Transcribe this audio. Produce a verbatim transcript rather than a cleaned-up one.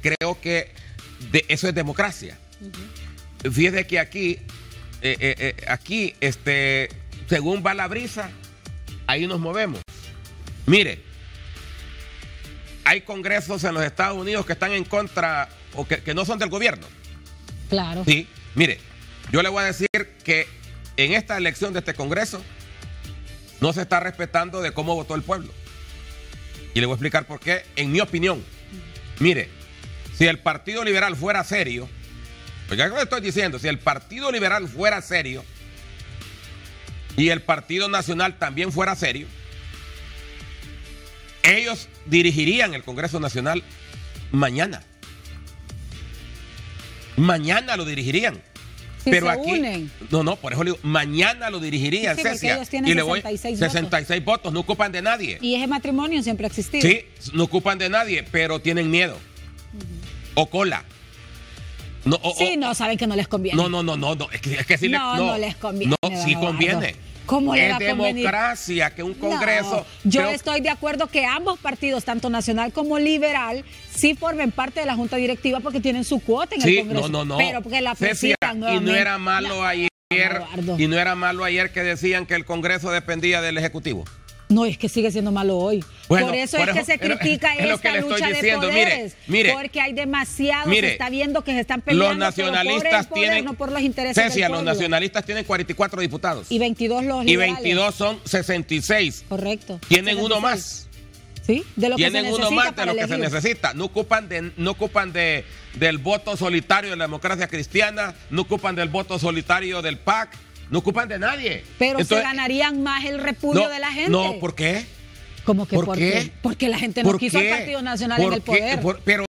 creo que de, eso es democracia. Uh-huh. Fíjese que aquí, eh, eh, eh, aquí, este, según va la brisa, ahí nos movemos. Mire, hay congresos en los Estados Unidos que están en contra o que, que no son del gobierno. Claro. Sí, mire, yo le voy a decir que en esta elección de este congreso no se está respetando de cómo votó el pueblo. Y le voy a explicar por qué, en mi opinión. Mire, si el Partido Liberal fuera serio, pues ya que le estoy diciendo, si el Partido Liberal fuera serio y el Partido Nacional también fuera serio, ellos dirigirían el Congreso Nacional mañana. Mañana lo dirigirían. Si pero se aquí, unen. no, no, por eso le digo, mañana lo dirigirían, sí, Cecia. ellos tienen Y le voy sesenta y seis sesenta y seis votos. votos, no ocupan de nadie. Y ese matrimonio siempre ha existido. Sí, no ocupan de nadie, pero tienen miedo. Uh-huh. O cola. No, o, sí, o, no, saben que no les conviene. No, no, no, no, no es que, es que sí no, le, no, no les conviene. No, sí conviene. ¿Cómo le es va a convenir? democracia que un congreso... No, yo pero, estoy de acuerdo que ambos partidos, tanto nacional como liberal, sí formen parte de la junta directiva porque tienen su cuota en sí, el Congreso. No, no, no. Pero porque la Cecia, y no era malo no, ayer, Eduardo. y no era malo ayer que decían que el Congreso dependía del Ejecutivo. No, es que sigue siendo malo hoy. Bueno, por eso por es que eso, se critica es, es esta que lucha diciendo. de poderes. Mire, mire, porque hay demasiados, mire, se está viendo que se están peleando los nacionalistas por el poder, tienen, no por los intereses Cecia, del los pueblo. nacionalistas tienen cuarenta y cuatro diputados. Y veintidós los Y liberales. veintidós son sesenta y seis. Correcto. Tienen sesenta y seis. uno más. Sí, de lo que Tienen se uno necesita más de lo que elegir. se necesita. No ocupan, de, no ocupan de, del voto solitario de la democracia cristiana, no ocupan del voto solitario del P A C, no ocupan de nadie. Pero Entonces, se ganarían más el repudio no, de la gente. No, ¿por qué? ¿Cómo que ¿Por por qué? qué? Porque la gente no ¿Por quiso qué? al Partido Nacional en el ¿Por qué? poder. Por, pero